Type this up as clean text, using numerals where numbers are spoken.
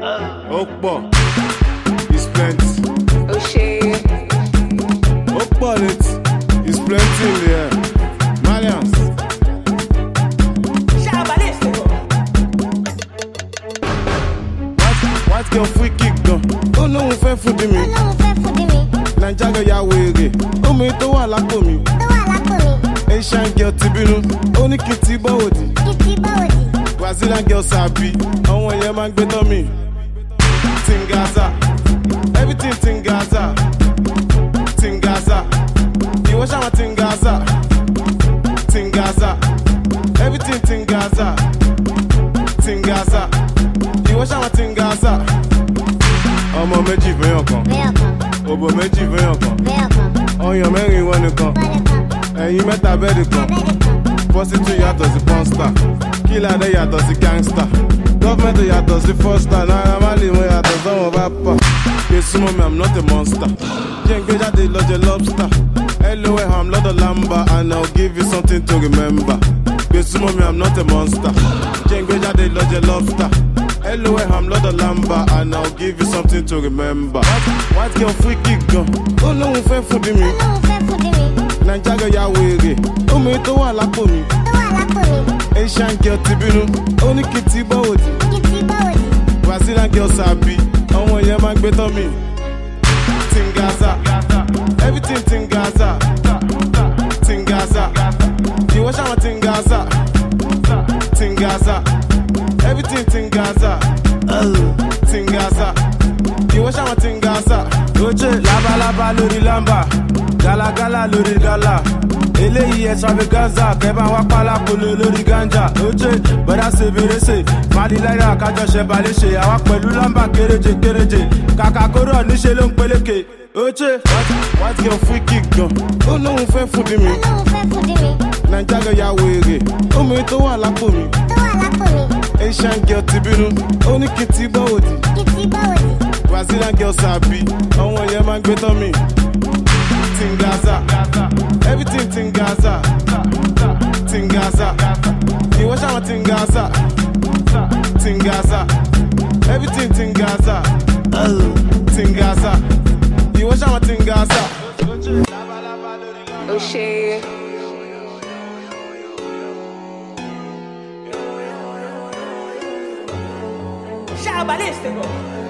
Okpo, it's plenty. Oh shit. Okpo it, it's plenty in the air. Malians. White girl free kick gun. Oh no, we fair food me. Naija girl ya were. Oh me to wa lapo mi. Asian girl tibinu. Oni kiti bawodi. Brazilian girl sabi. Àwọn yẹn máa ń gbé tán mi. Tingasa, everything Tingasa. Tingasa, ìwọ ṣáà máa Tingasa. Tingasa, everything Tingasa. Tingasa, ìwọ ṣáà máa Tingasa. Ọmọ méjì fẹ́yàn kan, òbò méjì fẹ́yàn kan, ọyàn mẹ́rin ìwọ nìkan, ẹ̀yin mẹ́ta bẹ́ẹ̀dì kan. Prostitute yàtọ̀ sí pọ́nstà, kílà dé yàtọ̀ sí gangsta. Gọ́fẹ̀mẹ̀ntì yàtọ̀ sí fọ́stà, Naira-Marley yàtọ̀ sọ́wọ́n bá pa. Gbèsè mọ́ mi, I'm not a monster. Jẹ́ ń gbé jáde lọ́jọ́ lobster. LOL, I'm not a lamba, and I'll give you something to remember. Gbèsè mọ́ mi, I'm not a monster. Jẹ́ ń gbé jáde lọ́jọ́ lobster. LOL, I'm not a lamba, and I'll give you something to remember. White girl free kick gun. Oh no, we fair food me. Naija girl ya were. Oh me to wa lapo mi. Asian girl tibinu. Oni kiti bawodi. Brazilian girl sabi. Àwọn yẹn máa ń gbé tán mi. Tingasa, everything Tingasa. Tingasa, ìwọ ṣáà máa Tingasa. Tingasa, everything Tingasa. Tingasa, ìwọ ṣáà máa Tingasa. Oje labalábá lórí lamba, galagala lórí gala. Eléyìí extravaganza, kẹ́bà wá pálápolo lórí ganja. Oje bọ́dá ṣe fèrèsé, Mali-láyà kájọ ṣe balẹ̀ṣe. Àwa pẹ̀lú lamba kéréje kéréje, kàkà kóró níṣẹ́ ló ń peléke. Oje White girl free kick gun. Oh no, we fair food me. Naija girl ya were. Oh me to wa lapo mi. Asian girl tibinu. Oni kiti bawodi. Brazilian girl sabi. Àwọn yẹn máa ń gbé tán mi. Tingasa, everything Tingasa. Tingasa, ìwọ ṣáà máa Tingasa. Tingasa, everything Tingasa. Tingasa, ìwọ ṣáà máa Tingasa. Oh shit. Shabba, let's go.